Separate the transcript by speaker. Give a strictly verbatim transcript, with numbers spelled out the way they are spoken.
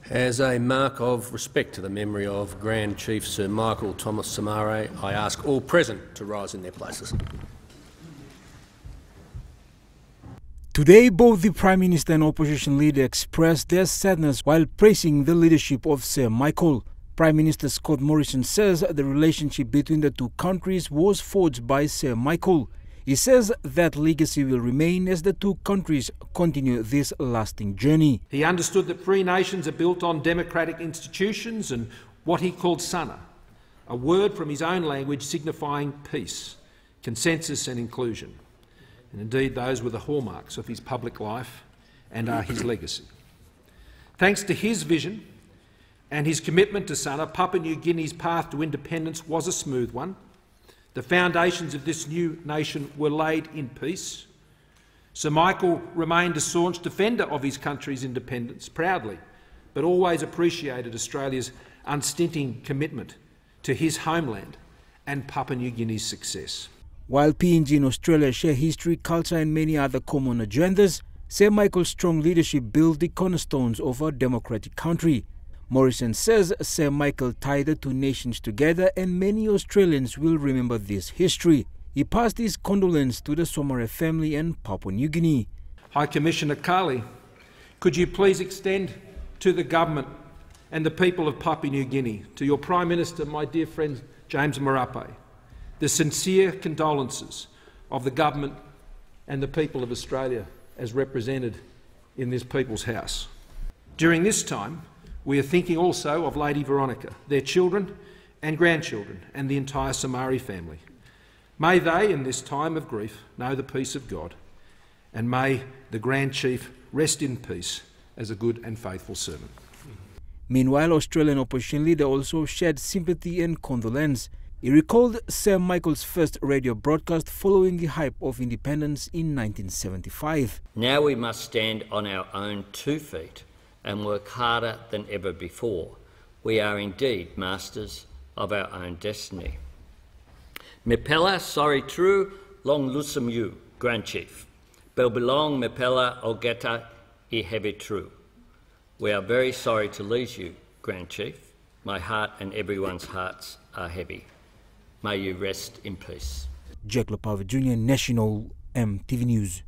Speaker 1: As a mark of respect to the memory of Grand Chief Sir Micheal Thomas Somare, I ask all present to rise in their places.
Speaker 2: Today, both the Prime Minister and opposition leader expressed their sadness while praising the leadership of Sir Micheal. Prime Minister Scott Morrison says the relationship between the two countries was forged by Sir Micheal. He says that legacy will remain as the two countries continue this lasting journey.
Speaker 3: He understood that free nations are built on democratic institutions and what he called sana, a word from his own language signifying peace, consensus and inclusion. And indeed, those were the hallmarks of his public life and are his legacy. Thanks to his vision and his commitment to sana, Papua New Guinea's path to independence was a smooth one. The foundations of this new nation were laid in peace. Sir Micheal remained a staunch defender of his country's independence, proudly, but always appreciated Australia's unstinting commitment to his homeland and Papua New Guinea's success.
Speaker 2: While P N G and Australia share history, culture and many other common agendas, Sir Micheal's strong leadership built the cornerstones of our democratic country. Morrison says Sir Micheal tied the two nations together and many Australians will remember this history. He passed his condolences to the Somare family and Papua New Guinea.
Speaker 3: High Commissioner Carley, could you please extend to the government and the people of Papua New Guinea, to your Prime Minister, my dear friend James Marape, the sincere condolences of the government and the people of Australia as represented in this People's House. During this time, we are thinking also of Lady Veronica, their children and grandchildren, and the entire Somare family. May they, in this time of grief, know the peace of God, and may the Grand Chief rest in peace as a good and faithful servant.
Speaker 2: Meanwhile, Australian opposition leader also shared sympathy and condolence. He recalled Sir Micheal's first radio broadcast following the hype of independence in nineteen seventy-five.
Speaker 4: Now we must stand on our own two feet and work harder than ever before. We are indeed masters of our own destiny. Mepela sorry true long lusum you, Grand Chief. Belbelong Mepela ogeta I heavy true. We are very sorry to lose you, Grand Chief. My heart and everyone's hearts are heavy. May you rest in peace.
Speaker 2: Jack Lepava Junior, National E M T V News.